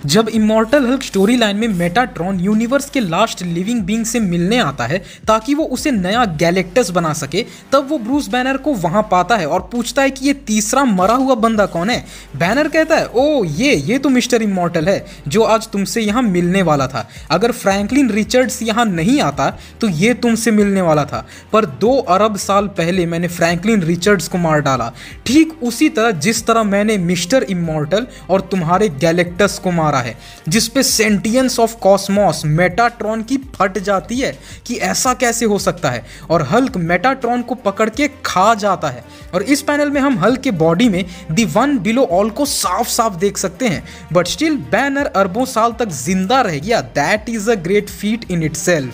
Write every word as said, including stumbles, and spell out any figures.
जब Immortal Hulk storyline में Metatron universe के लास्ट लिविंग बीइंग से मिलने आता है ताकि वो उसे नया गैलेक्टस बना सके, तब वो ब्रूस बैनर को वहां पाता है और पूछता है कि ये तीसरा मरा हुआ बंदा कौन है। बैनर कहता है, ओ ये ये तो मिस्टर इमॉर्टल है जो आज तुमसे यहाँ मिलने वाला था। अगर फ्रैंकलिन रिचर्ड्स यहाँ नहीं आता तो ये तुमसे मिलने वाला था, पर दो अरब साल पहले मैंने फ्रैंकलिन रिचर्ड्स को मार डाला, ठीक उसी तरह जिस तरह मैंने मिस्टर इमॉर्टल और तुम्हारे गैलेक्टस को मारा है, जिस पे सेंटियंस ऑफ कॉस्मोस मेटाट्रॉन की फट जाती है कि ऐसा कैसे हो सकता है, और हल्क मेटाट्रॉन को पकड़ के खा जाता है। और इस पैनल में हम हल्क के बॉडी में दी वन बिलो ऑल को साफ साफ देख सकते हैं, बट स्टिल बैनर अरबों साल तक जिंदा रह गया। That is a great feat in itself.